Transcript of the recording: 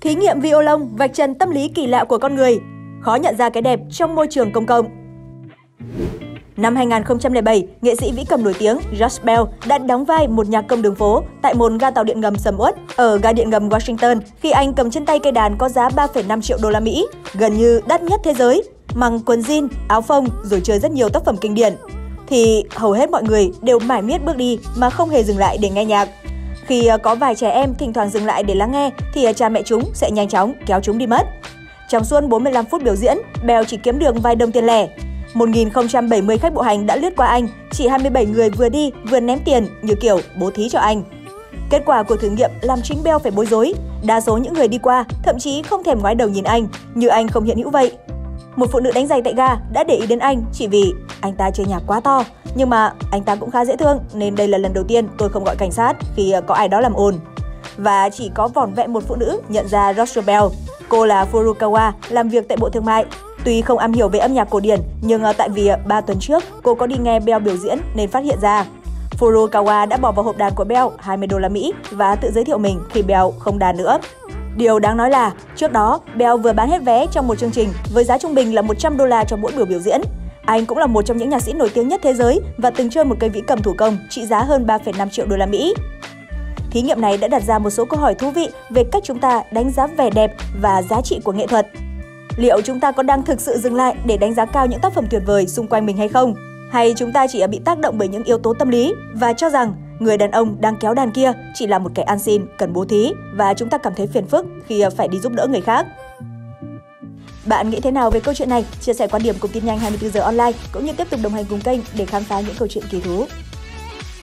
Thí nghiệm violon vạch trần tâm lý kỳ lạ của con người. Khó nhận ra cái đẹp trong môi trường công cộng. Năm 2007, nghệ sĩ vĩ cầm nổi tiếng George Bell đã đóng vai một nhạc công đường phố tại một ga tàu điện ngầm sầm uất ở ga điện ngầm Washington khi anh cầm trên tay cây đàn có giá 3,5 triệu đô la Mỹ, gần như đắt nhất thế giới, mặc quần jean, áo phông rồi chơi rất nhiều tác phẩm kinh điển. Thì hầu hết mọi người đều mải miết bước đi mà không hề dừng lại để nghe nhạc. Khi có vài trẻ em thỉnh thoảng dừng lại để lắng nghe thì cha mẹ chúng sẽ nhanh chóng kéo chúng đi mất. Trong suốt 45 phút biểu diễn, Bell chỉ kiếm được vài đồng tiền lẻ. 1070 khách bộ hành đã lướt qua anh, chỉ 27 người vừa đi vừa ném tiền như kiểu bố thí cho anh. Kết quả của thử nghiệm làm chính Bell phải bối rối. Đa số những người đi qua thậm chí không thèm ngoái đầu nhìn anh, như anh không hiện hữu vậy. Một phụ nữ đánh giày tại ga đã để ý đến anh chỉ vì anh ta chơi nhạc quá to, nhưng mà anh ta cũng khá dễ thương nên đây là lần đầu tiên tôi không gọi cảnh sát khi có ai đó làm ồn. Và chỉ có vỏn vẹn một phụ nữ nhận ra George Bell. Cô là Furukawa, làm việc tại Bộ Thương mại. Tuy không am hiểu về âm nhạc cổ điển, nhưng tại vì 3 tuần trước cô có đi nghe Bell biểu diễn nên phát hiện ra. Furukawa đã bỏ vào hộp đàn của Bell 20 đô la Mỹ và tự giới thiệu mình khi Bell không đàn nữa. Điều đáng nói là, trước đó, Bell vừa bán hết vé trong một chương trình với giá trung bình là 100 đô la cho mỗi buổi biểu diễn. Anh cũng là một trong những nhạc sĩ nổi tiếng nhất thế giới và từng chơi một cây vĩ cầm thủ công trị giá hơn 3,5 triệu đô la Mỹ. Thí nghiệm này đã đặt ra một số câu hỏi thú vị về cách chúng ta đánh giá vẻ đẹp và giá trị của nghệ thuật. Liệu chúng ta có đang thực sự dừng lại để đánh giá cao những tác phẩm tuyệt vời xung quanh mình hay không? Hay chúng ta chỉ bị tác động bởi những yếu tố tâm lý và cho rằng người đàn ông đang kéo đàn kia chỉ là một kẻ ăn xin, cần bố thí và chúng ta cảm thấy phiền phức khi phải đi giúp đỡ người khác? Bạn nghĩ thế nào về câu chuyện này? Chia sẻ quan điểm cùng Tin Nhanh 24 giờ online cũng như tiếp tục đồng hành cùng kênh để khám phá những câu chuyện kỳ thú.